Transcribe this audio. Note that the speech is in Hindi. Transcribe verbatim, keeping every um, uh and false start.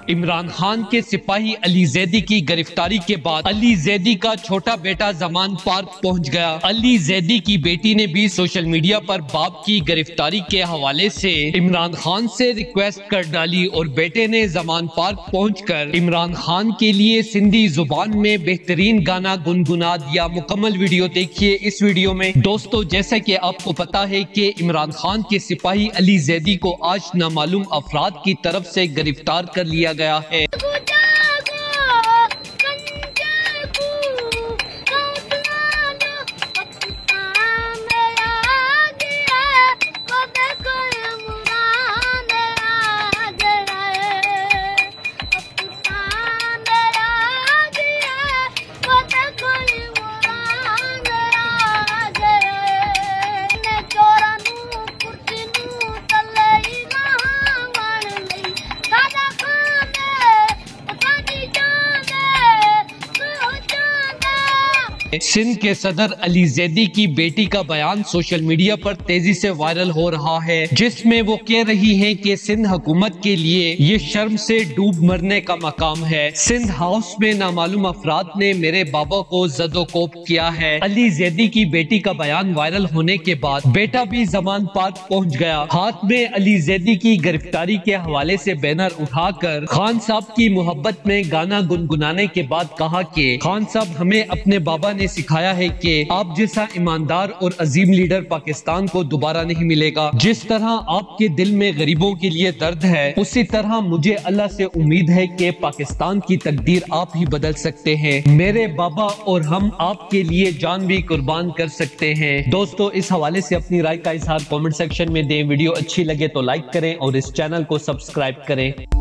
इमरान खान के सिपाही अली जैदी की गिरफ्तारी के बाद अली जैदी का छोटा बेटा जमान पार्क पहुंच गया। अली जैदी की बेटी ने भी सोशल मीडिया पर बाप की गिरफ्तारी के हवाले से इमरान खान से रिक्वेस्ट कर डाली और बेटे ने जमान पार्क पहुंचकर इमरान खान के लिए सिंधी जुबान में बेहतरीन गाना गुनगुना दिया। मुकम्मल वीडियो देखिए इस वीडियो में। दोस्तों, जैसा कि आपको पता है कि इमरान खान के सिपाही अली जैदी को आज नामालूम अफराद की तरफ से गिरफ्तार कर लिया गया है। सिंध के सदर अली जैदी की बेटी का बयान सोशल मीडिया पर तेजी से वायरल हो रहा है, जिसमें वो कह रही हैं कि सिंध हुकूमत के लिए ये शर्म से डूब मरने का मकाम है। सिंध हाउस में नामालूम अफराद ने मेरे बाबा को जदोकोप किया है। अली जैदी की बेटी का बयान वायरल होने के बाद बेटा भी जमान पार्क पहुंच गया। हाथ में अली जैदी की गिरफ्तारी के हवाले से बैनर उठाकर खान साहब की मोहब्बत में गाना गुनगुनाने के बाद कहा कि खान साहब, हमें अपने बाबा ने सिखाया है कि आप जैसा ईमानदार और अजीम लीडर पाकिस्तान को दोबारा नहीं मिलेगा। जिस तरह आपके दिल में गरीबों के लिए दर्द है, उसी तरह मुझे अल्लाह से उम्मीद है कि पाकिस्तान की तकदीर आप ही बदल सकते हैं। मेरे बाबा और हम आपके लिए जान भी कुर्बान कर सकते हैं। दोस्तों, इस हवाले से अपनी राय का इजहार कमेंट सेक्शन में दें। वीडियो अच्छी लगे तो लाइक करें और इस चैनल को सब्सक्राइब करें।